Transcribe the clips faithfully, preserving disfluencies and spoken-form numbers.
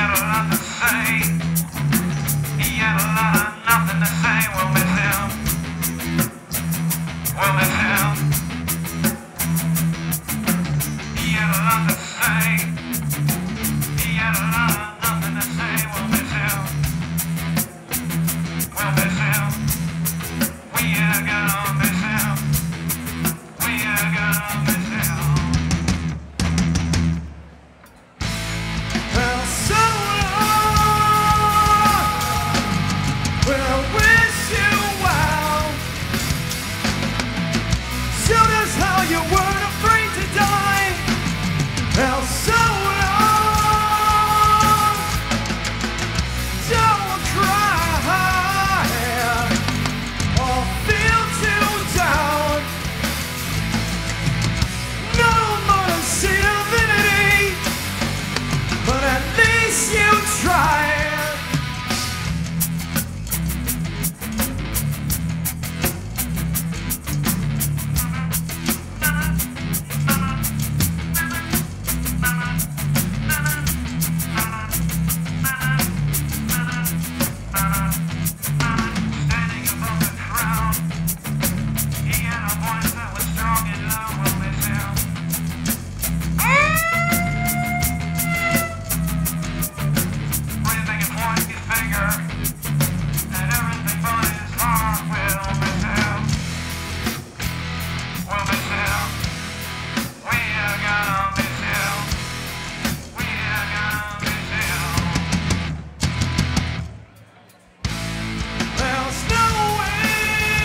had a lot to say. He had a lot of nothing to say. We'll miss him. We'll miss him. He had a lot to say. He had a lot of nothing to say. We'll miss him. We'll miss him. We are gonna miss him. We are gonna miss him. Well, so long. Well, I wish you well. Showed us how you weren't afraid to die. Well, so long. Don't cry or feel too down. No more seed of divinity, but at least you tried. Standing above the crowd, he had a voice that was strong and loud. We'll miss him. Breathing and pointing his finger at everything but his heart. We'll miss him. We'll miss him. We are gonna miss him. We are gonna miss him. There's no way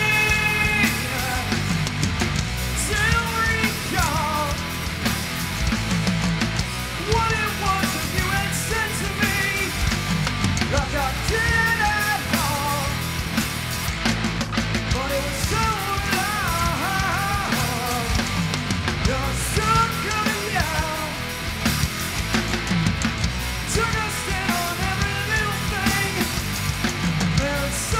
to recall what it was that you had said to me, like I did at all. But it was so long. You're so good and young. Took us in on every little thing. And so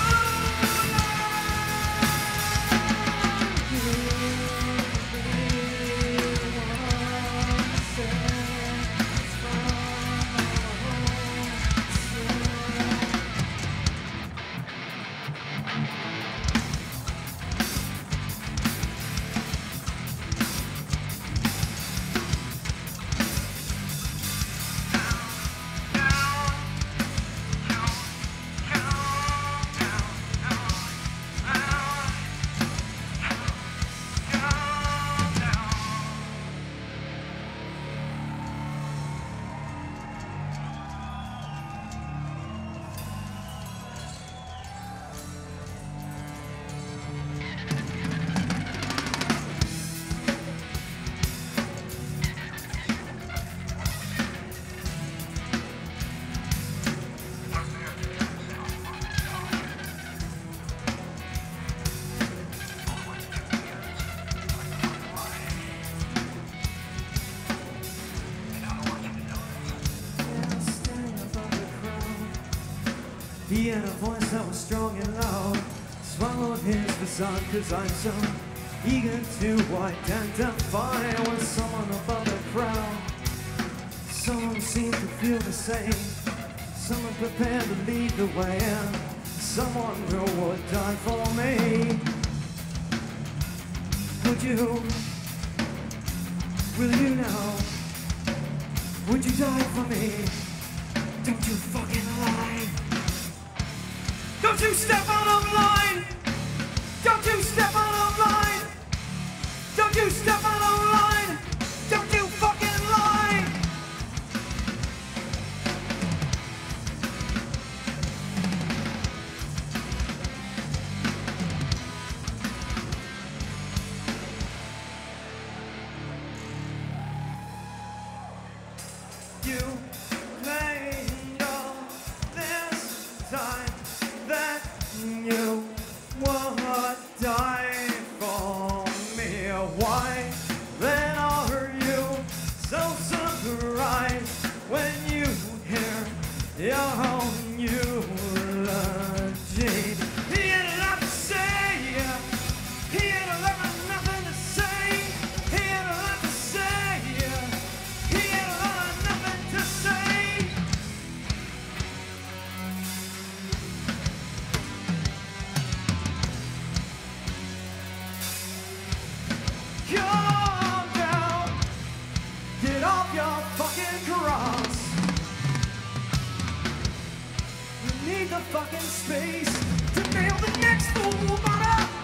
he had a voice that was strong and loud. Swallowed his facade, cause I'm so eager to identify with someone above the crowd. Someone who seemed to feel the same. Someone prepared to lead the way. And someone who would die for me. Would you? Will you now? Would you die for me? Don't you fucking lie. Don't you step out of line. Don't you step out of line. Don't you step out of line. Don't you fucking lie. You claimed all this time that you would die for me. Why then are you so surprised when you hear your own eulogy? He had a lot to say. He had a lot of nothing to say. He had a lot to say. He had a lot of nothing to say. cross. You need the fucking space to nail the next fool, mother.